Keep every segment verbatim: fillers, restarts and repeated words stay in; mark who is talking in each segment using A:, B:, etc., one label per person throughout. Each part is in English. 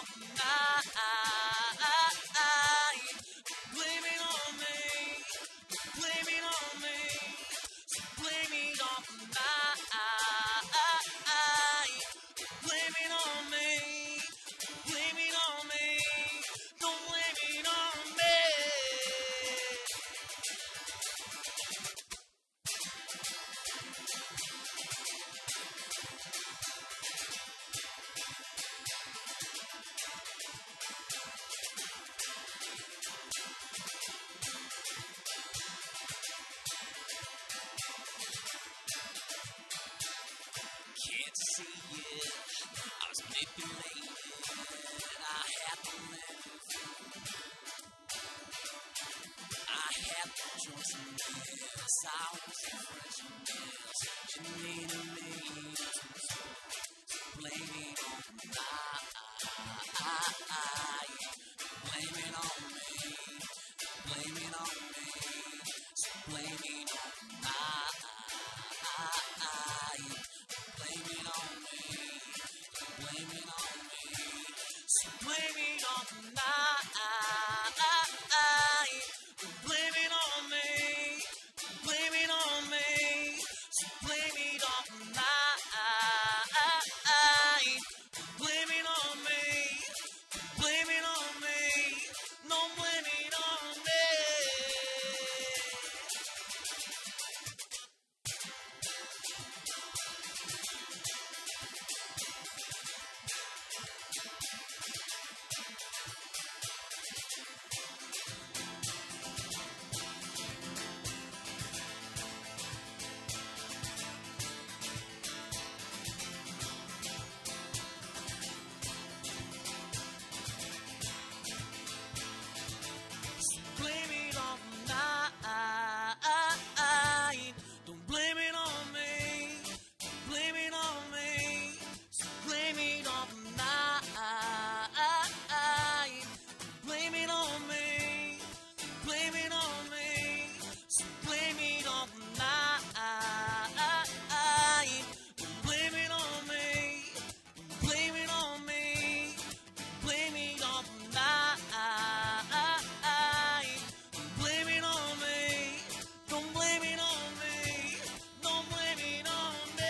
A: on the night. Blame it on me. Blame it on me. So blame it on the night. Blame it on me. Blame it on me. Don't blame it on me. Can't see it. I was manipulated. I had to let it through. I had to join some mess. I was a fresh mess. She needed me. So blame it on me. Blame it on me. Blame it on me. So blame it on me. Blame it on me, blame it on me, so blame it on the night. Blame it on me, blame it on me, so blame it on the night. Blame it on me, blame it on me, no blame it on me. Blame it on the night. Don't blame it on me. Blame it on me. So blame it on the night. Blame it on me. Blame it on me. So blame it on the night. Blame it on me. Blame it on me. Blame it on the night. Blame it on me. Don't blame it on me. Don't blame it on me.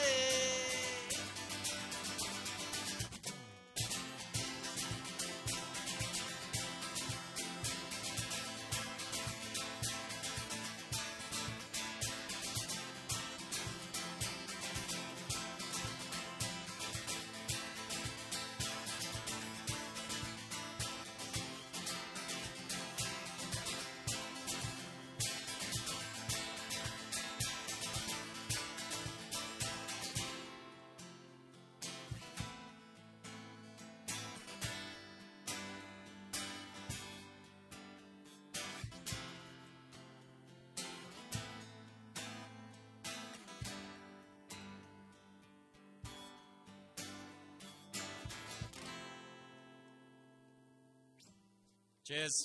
B: Cheers.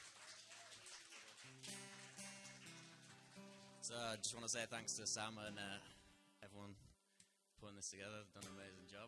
B: So I just want to say thanks to Sam and uh, everyone putting this together. They've done an amazing job.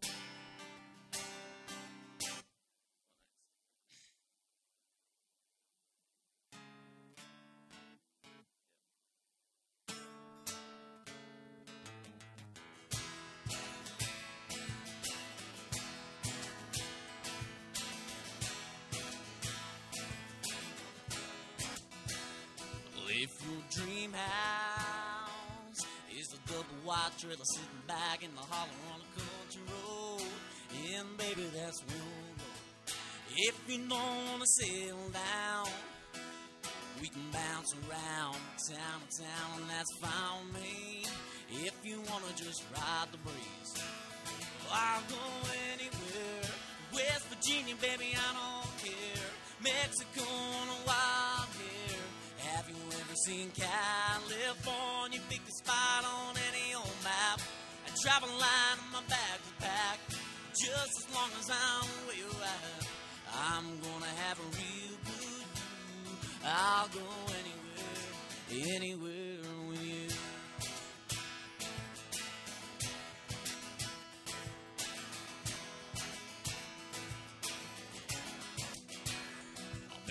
A: If your dream house is a double wide trailer sitting back in the hollow on a country road, and baby, that's where we'll go. If you don't want to settle down, we can bounce around town to town, and that's fine with me. If you want to just ride the breeze, I'll go anywhere. West Virginia, baby, I don't care. Mexico on a wild hair. Have you ever seen California? Pick a spot on any old map. I travel line in my bag to pack. Just as long as I'm where you're at, I'm gonna have a real good view. I'll go anywhere, anywhere with you.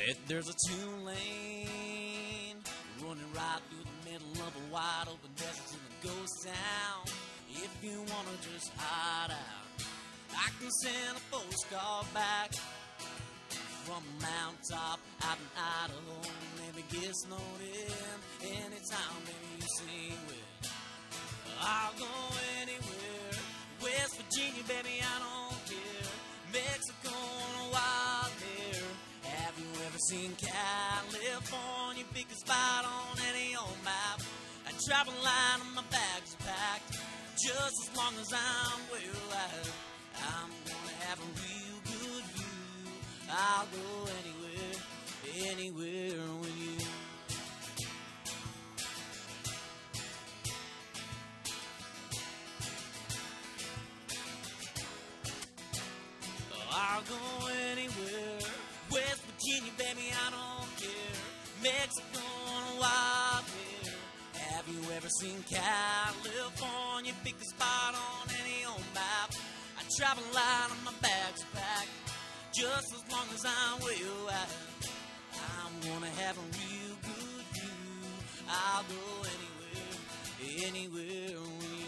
A: There- There's a two-lane running right through the middle of a wide open desert in the ghost town. If you wanna just hide out, I can send a postcard back from a mountaintop out in Idaho. Maybe get snowed in anytime, maybe you sing with. I'll go anywhere. West Virginia, baby, I don't care. Mexico on a wild hair. Have you ever seen California? Pick a spot on any old map. I travel line and my bags are packed. Just as long as I'm well out, I'm gonna have a real good view. I'll go anywhere, anywhere with you. I'll go anywhere. West Virginia, baby, I don't care. Mexico on a wild hair. Have you ever seen California? Pick a spot on any old map. I travel light and my bags are packed. Just as long as I'm well out, I'm gonna have a real good view. I'll go anywhere, anywhere with you.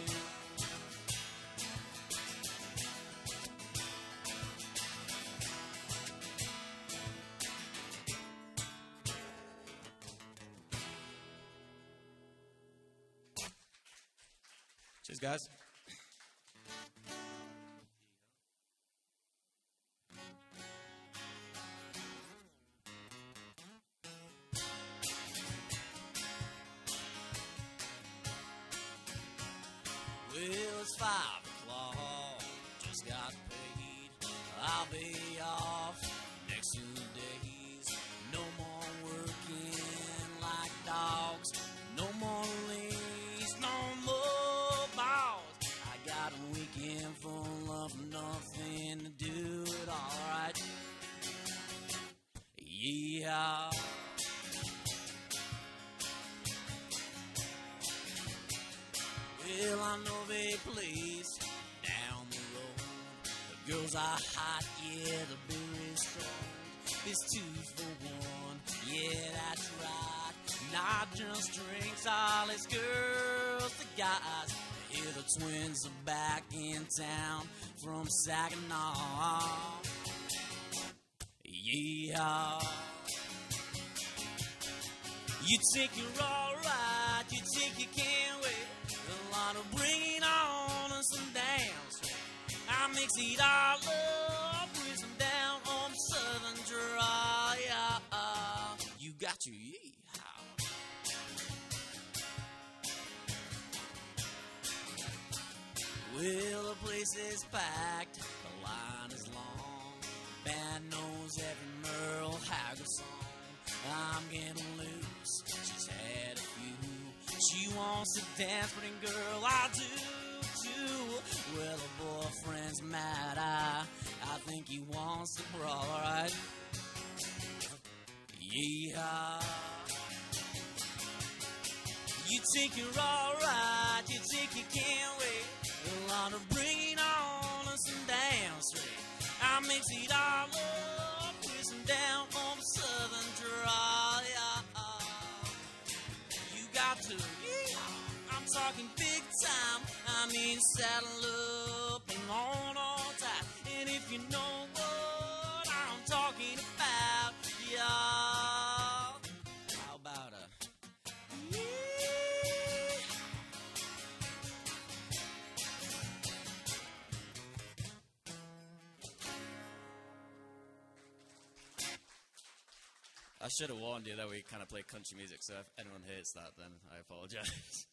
B: Cheers, guys.
A: Well, it's five o'clock, just got paid. I'll be off next two days. No more working like dogs. No more leaves, no more balls. I got a weekend full of nothing to do it alright. Yeah. Well, I know a place down the road. The girls are hot, yeah, the beer is strong. It's two for one, yeah, that's right. Not just drinks, all it's girls, the guys. Here the twins are back in town from Saginaw. Yeah. You think you're alright, you think you can't wait. A lot of bringing on and some dance. I mix it all up with some down on Southern dry. You got your yeehaw. Well, the place is packed, the line is long. Band knows every Merle Haggard song. I'm getting loose, she's had a few. She wants to dance, pretty girl, I do too. Well, her boyfriend's mad, I, I think he wants to brawl, alright? Yeah. You think you're alright, you think you can't wait. Well, I'm bringing on some dance straight. I mix it all up with some down on the Southern dry. You got to, yeah, I'm talking big time. I mean saddle up and on all tight. And if you know what I'm talking about, y'all, how about a yeah?
B: I should have warned you that we kind of play country music, so if anyone hates that, then I apologize.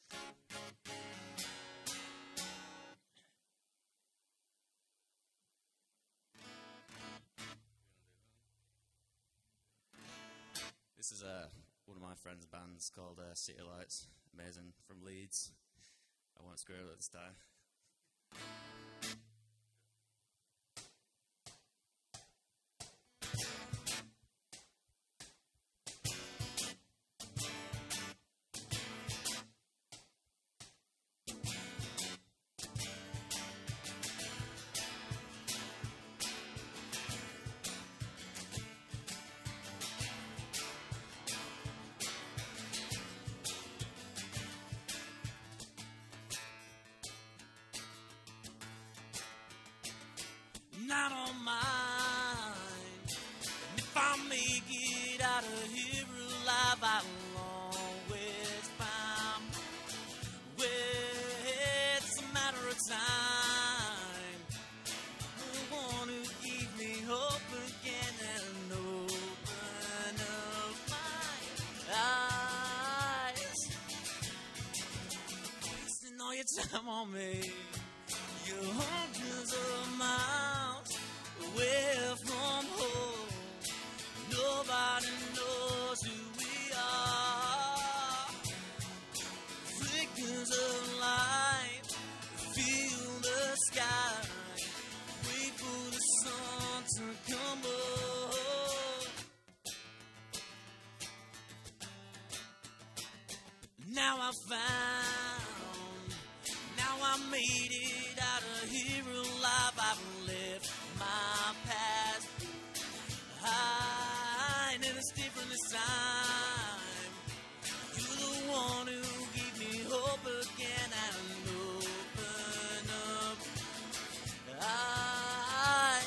B: This is uh, one of my friend's bands called uh, City Lights. Amazing, from Leeds. I won't screw it this time.
A: time on me. You're hundreds of miles away from home. Nobody knows who we are. Flickers of light fill the sky. Wait for the sun to come up. Now I found, now I made it out of here alive. I've left my past behind, and it's different this time. You're the one who gave me hope again and open up eyes.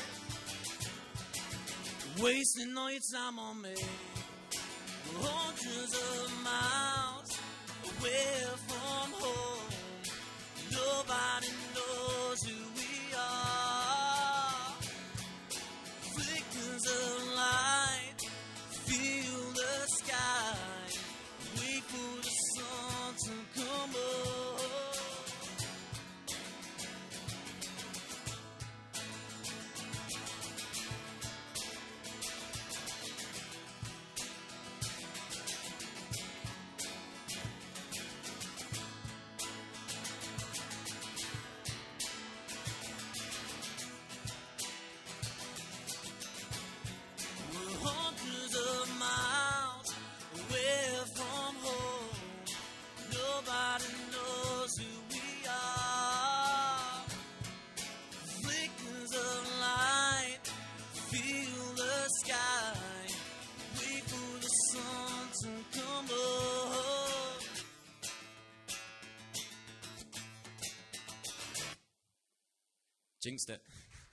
A: Wasting all your time on me. Hundreds of miles away from home. Nobody knows who we are. Flickers of light fill the sky. Wait for the sun to come up.
B: Jinxed it.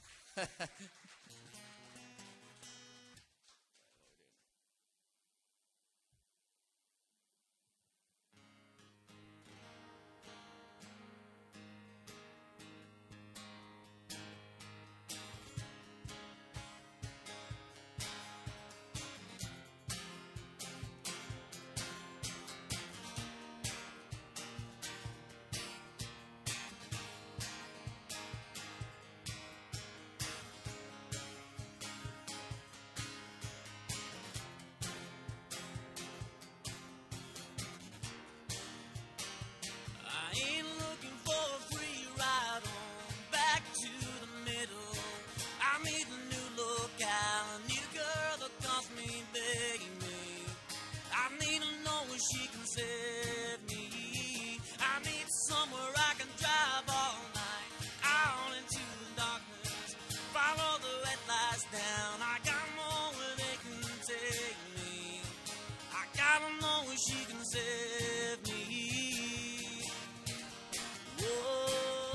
A: She can save me. I need somewhere I can drive all night, out into the darkness, follow the red lights down. I gotta know where they can take me. I gotta know where she can save me. Whoa.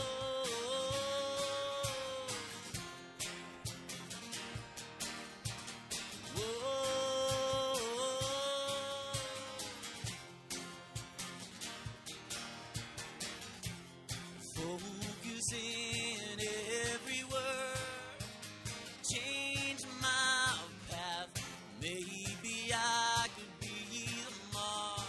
A: Focusing every word, change my path. Maybe I could be the mark.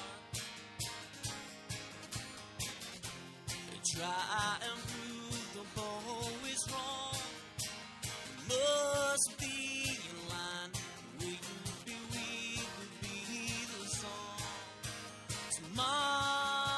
A: Try and prove the bow is wrong. Must be in line. We could be, we could be the song. Tomorrow.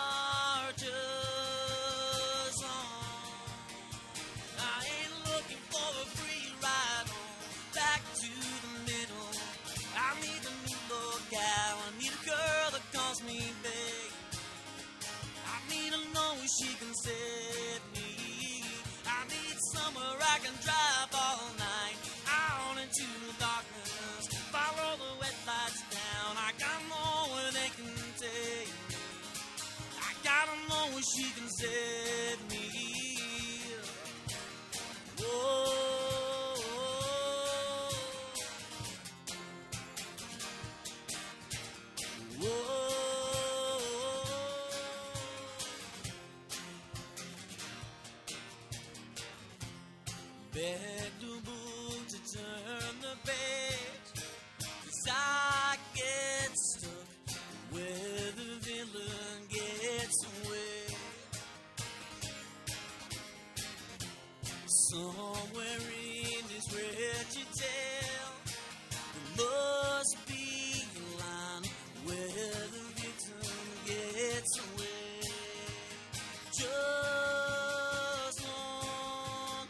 A: Me, babe. I need to know if she can save me. I need somewhere I can drive all night, out into the darkness, follow the wet lights down. I gotta know where they can take me. I gotta know if she can save me. Whoa. Beg the book to turn the page, 'cause I get stuck where the villain gets away. tell. There must be a line where the victim gets away. Just one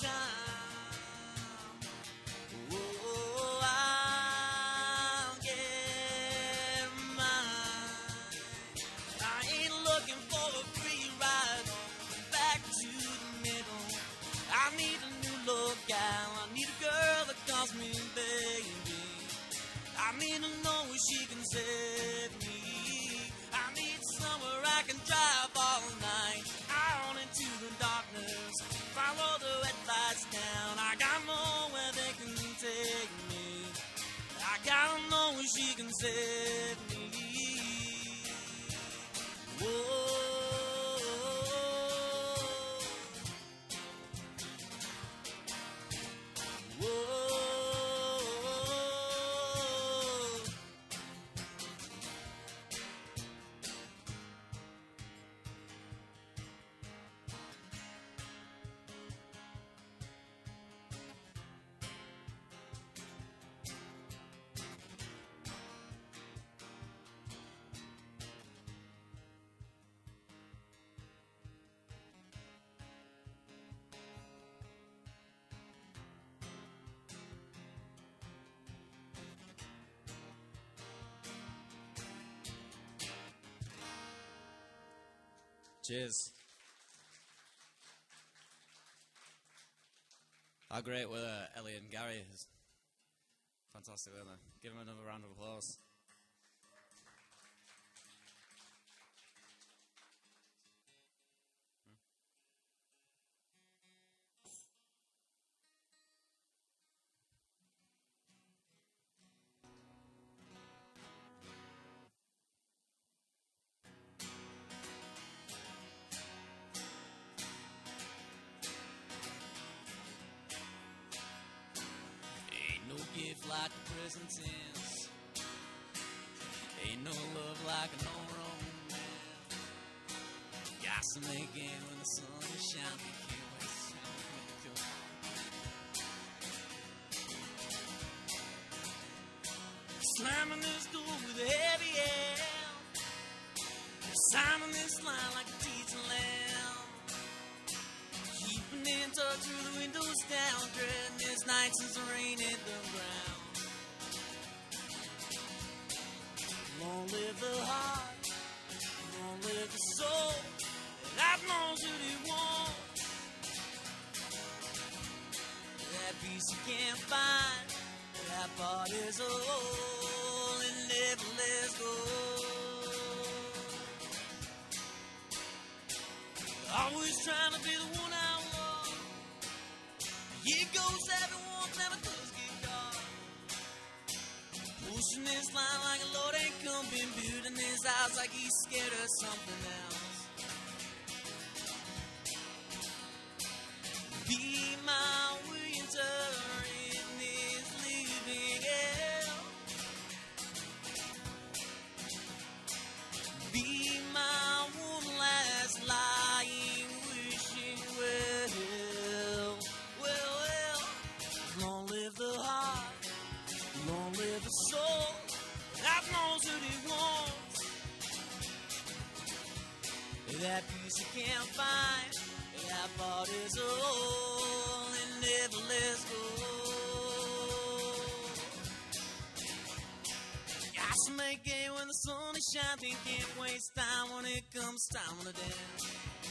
A: time. Oh, I'll get mine. I ain't looking for a free ride back to the middle. I need a new lookout. I need a girl that calls me baby. I need to know where she can save me. I need somewhere I can drive all night out into the darkness. Follow the red lights down. I gotta know where they can take me. I gotta know where she can save me. Whoa.
B: Cheers. How great were uh, Ellie and Gary? Fantastic, weren't they? Give them another round of applause.
A: Gift like the present tense. Ain't no love like a no romance. Got to make it when the sun is shining. Can't wait to shine when it comes. Slamming this door with a heavy hand. Signing this line like a teaching lamb. Keeping in touch with the windows down. Dreading this night since the rain hit the ground. Long live the heart, long live the soul. Life knows what it wants. That peace you can't find. That part is a hole and never lets go. Always trying to be the one I want. Here goes everyone, never does get caught. Pushing this line like a Lord ain't coming. Building his eyes like he's scared of something else. Be my winter in this living hell. Be my one last lying, wishing well. Well, well. Long live the heart, long live the soul. Life knows what it wants. That peace you can't find. That part is a hole and never lets go. Got to make it when the sun is shining. Can't waste time when it comes time to dance.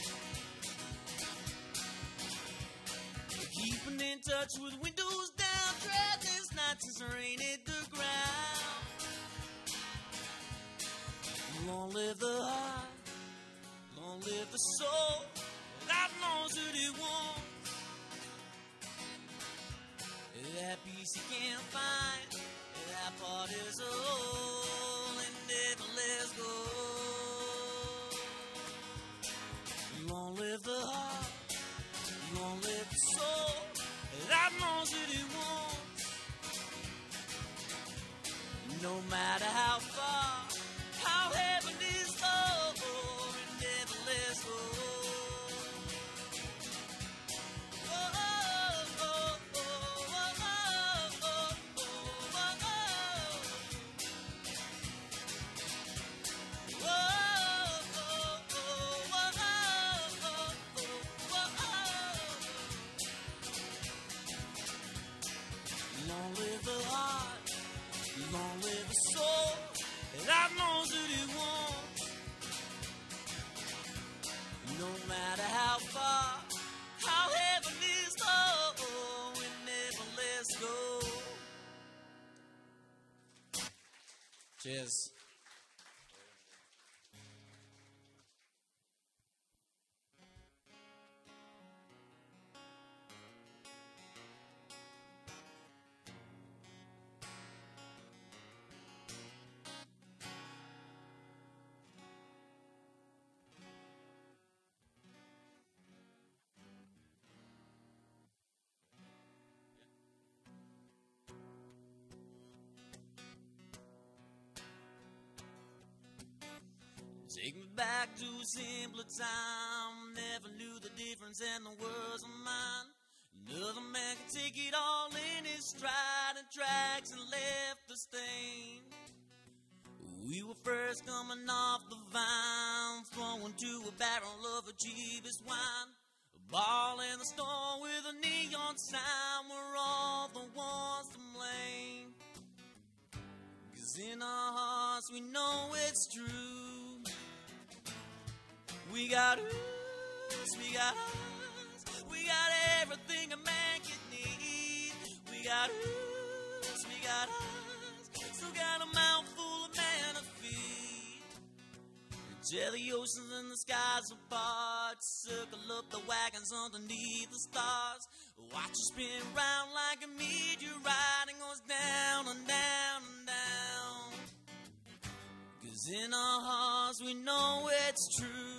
A: Keeping in touch with windows down. Dread this night since the rain hit the ground. Long live the heart, long live the soul. Life knows what it wants. That peace you can't find. That part is a hole and never lets go. Long live the heart, long live the soul. Life knows what it wants. No matter how far, how heaven is low, and never lets go. Oh, oh, oh, oh, oh, oh. Long live the heart, long live the soul that knows what it wants. No matter how far, how heaven is low, it never lets go. Cheers. Take me back to a simpler time. Never knew the difference and the words of mine. Another man could take it all in his stride and tracks and left the stain. We were first coming off the vine, throwing to a barrel of the cheapest wine. A ball in the store with a neon sign. We're all the ones to blame. 'Cause in our hearts we know it's true. We got us, we got us, we got everything a man could need. We got us, we got us, still got a mouthful of man to feed. Tear the oceans and the skies apart, circle up the wagons underneath the stars. Watch you spin round like a meteorite and goes down and down and down. 'Cause in our hearts we know it's true.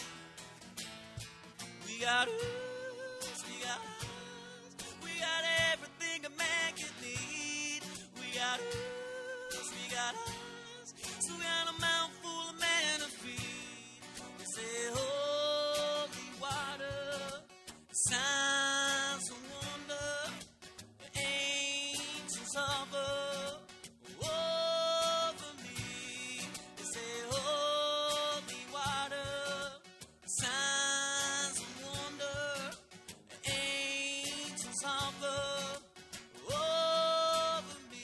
A: We got us, we got us, we got everything a man could need. We got us, we got us, so we got a mouthful of man to feed. They say holy water, signs of wonder, the angels hover over me. They say holy water, signs of wonder, the angels hover over me.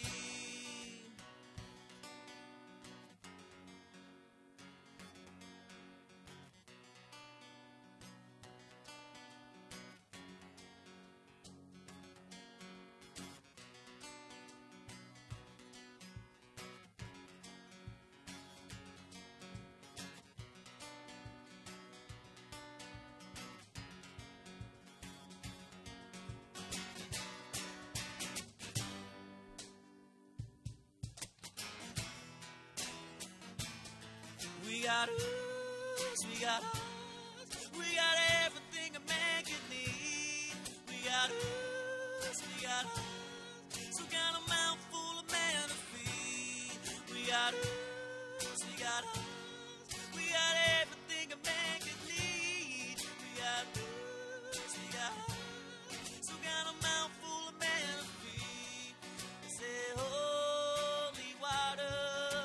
A: We got us, we got us, we got everything a man could need. We got us, we got us, so got a mouthful of man to feed. We got us, we got us, we got everything a man could need. We got us, we got us, so got a mouthful of man to feed. They say holy water,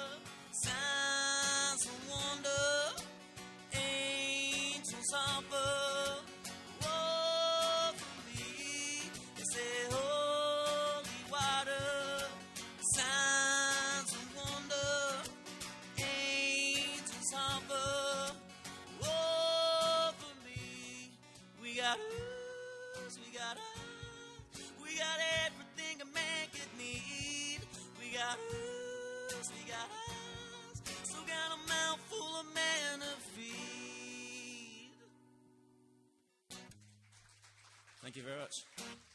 A: signs of wonder, angels hover over me. They say holy water, signs of wonder, angels hover over me. We got us, we got us, we got everything a man could need. We got us, we got us, so got a mouthful of man to feed.
B: Thank you very much.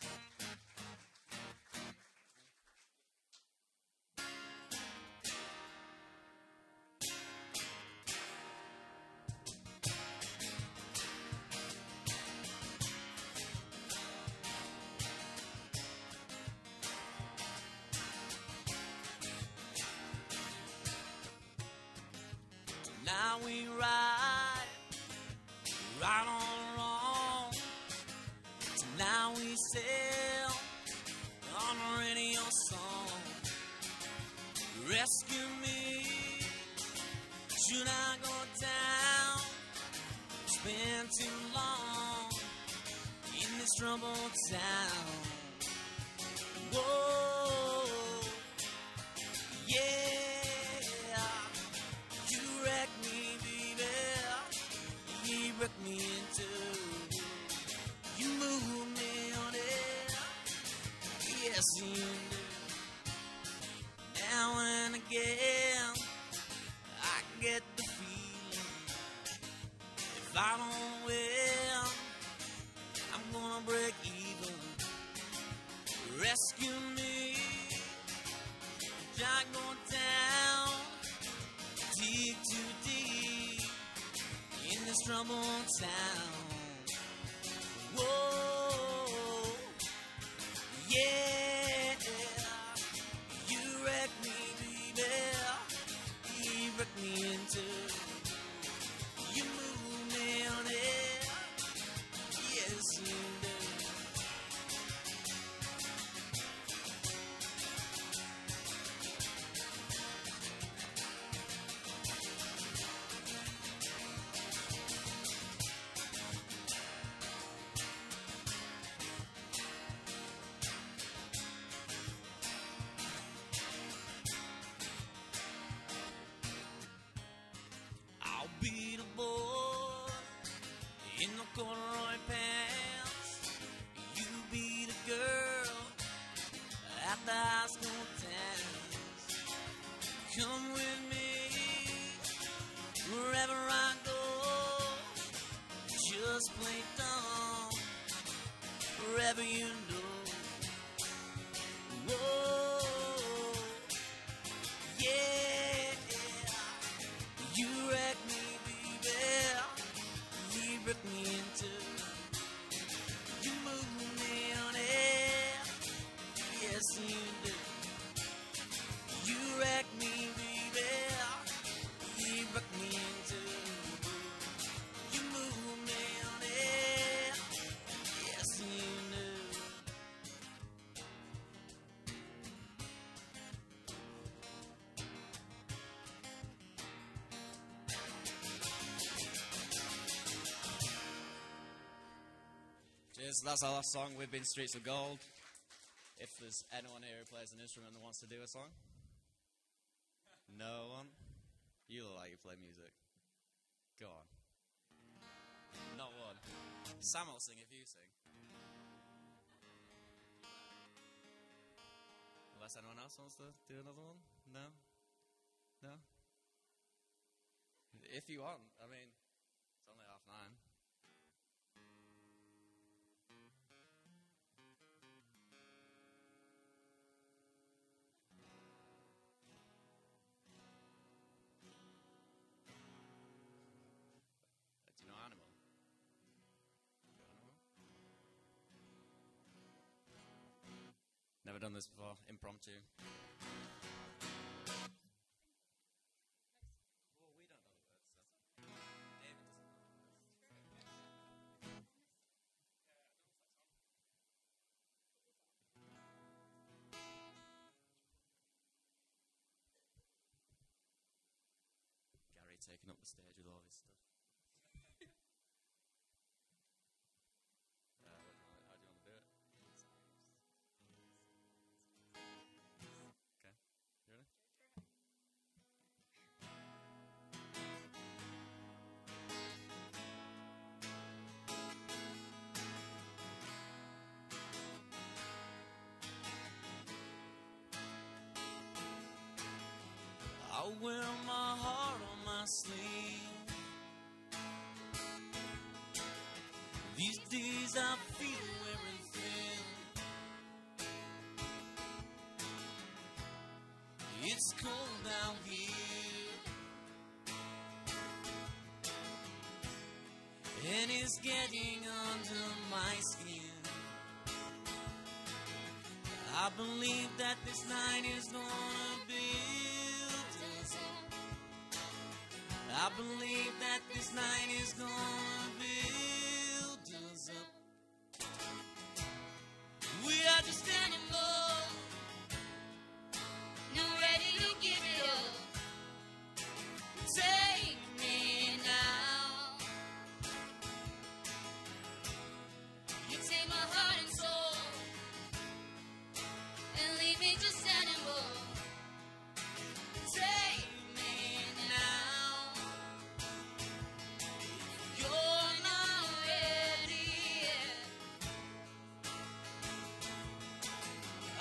A: Now we ride, right on wrong. So now we sail on a radio song. Rescue me, should I go down? It's been too long in this troubled town. Whoa. you do. Now and again, I get the feeling if I don't win, I'm gonna break even. Rescue me, Jack going down, deep too deep in this troubled town. Whoa, yeah, you wreck me, baby, you wreck me into, you move me on it, yes you do. I'll be the boy in the corduroy pants. You be the girl at the high school dance. Come with me wherever I go. Just play dumb wherever you know. Whoa, yeah. You wreck me, baby, you wreck me into, you move me on it, yes you do. You wreck me, baby, you wreck me into, you move me on it, yes you do.
B: Cheers, that's our last song. We've been Streets of Gold. If there's anyone here who plays an instrument and wants to do a song? No one? You look like you play music. Go on. Not one. Sam will sing if you sing. Unless anyone else wants to do another one? No? No? If you want. I mean, it's only half nine. Do you know Animal? You know Animal? Never done this before. Impromptu. Well, we don't know the words, so David doesn't know the words. Gary taking up the stage with all his stuff. Uh, what do you want, how do you want to do it? Okay, you ready?
A: I wear my heart on my sleeve. These days I feel everything. It's cold down here, and it's getting under my skin. I believe that this night is gonna build us up. I believe that this night is gonna build us up. We are just animals, not ready to give it up. Take me now. You take my heart and soul and leave me just animal. Take me now. You're not ready yet.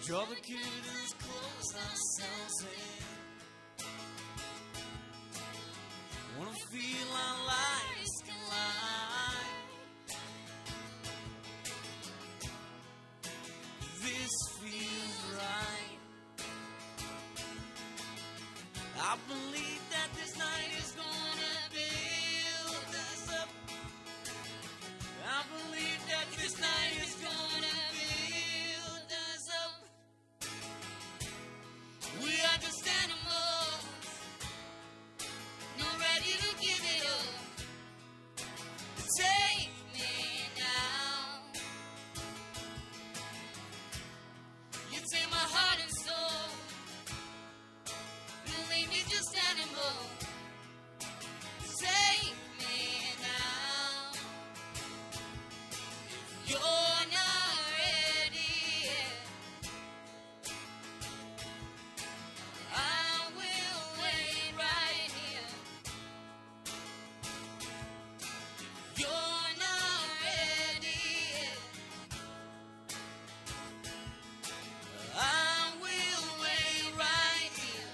A: Draw the curtains, close ourselves in. Wanna feel our lives collide. This feels right. I believe that this night is gonna build us up. I believe that this night is gonna build us up. We are just animals, not ready to give it up. Take me now. You take my heart and soul. You leave me just animal. Take me now. If you're not ready yet, I will wait right here. If you're not ready yet, I will wait right here.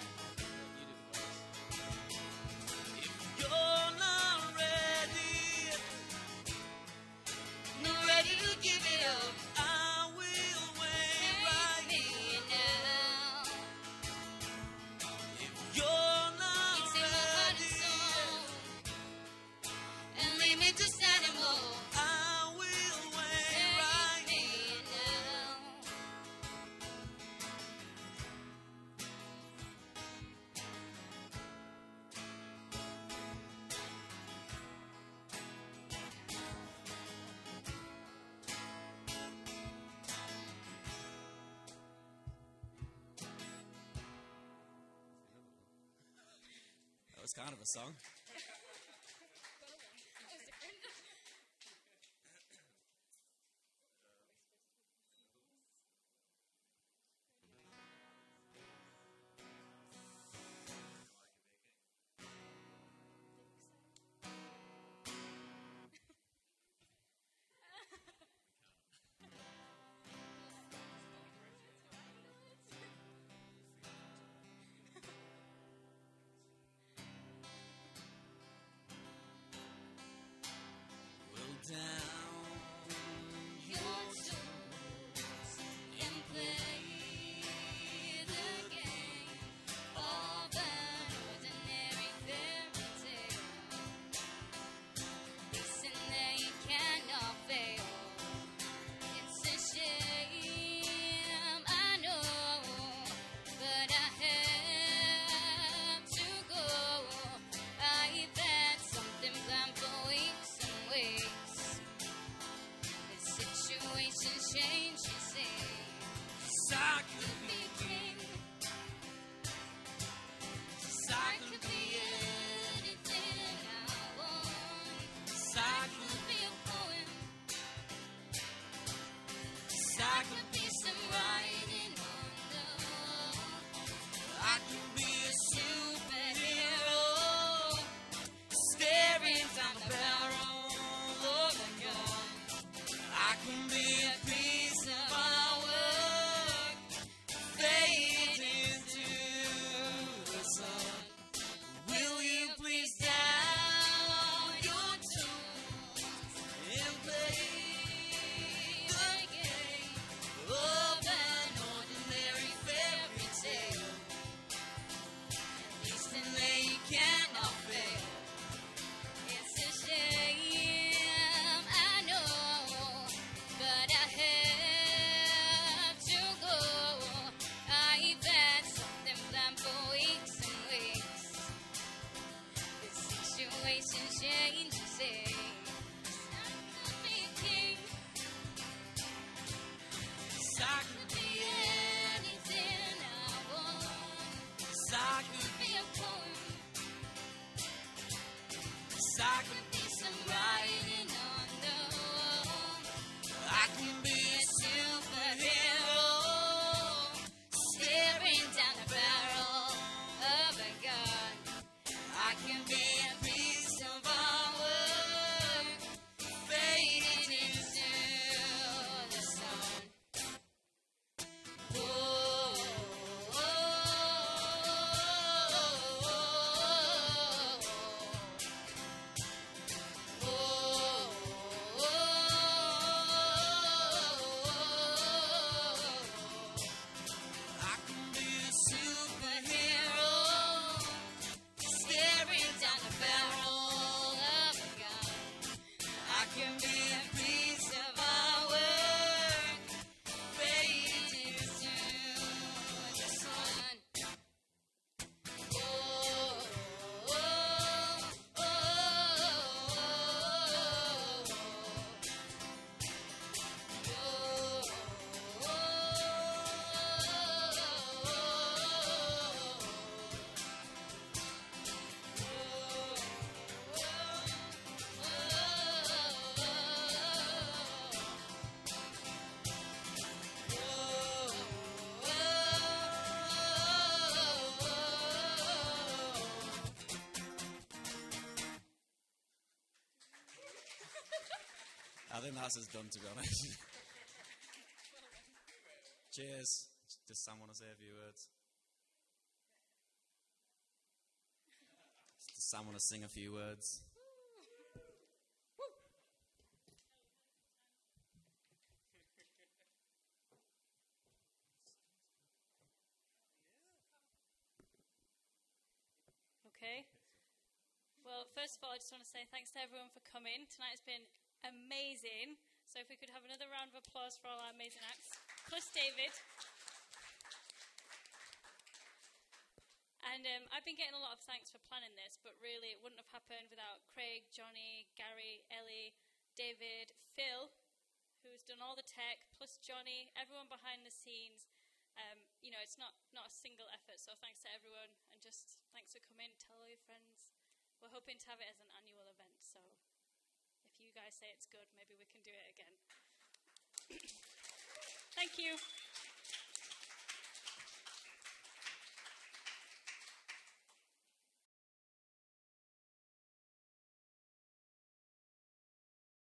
A: If you're not ready yet, not ready to give it up, I will wait right here now. If you're not ready yet, and leave me just animal, I will wait right here now. That was kind of a song.
B: that's us done, to be honest. Cheers. Does Sam want to say a few words? Does Sam want to sing a few words?
C: Okay. Well, first of all, I just want to say thanks to everyone for coming. Tonight has been amazing. So if we could have another round of applause for all our amazing acts, plus David. And um, I've been getting a lot of thanks for planning this, but really it wouldn't have happened without Craig, Johnny, Gary, Ellie, David, Phil, who's done all the tech, plus Johnny, everyone behind the scenes. Um, you know, it's not, not a single effort, so thanks to everyone, and just thanks for coming. Tell all your friends. We're hoping to have it as an annual event, so if you guys say it's good, maybe we can do it again. Thank you.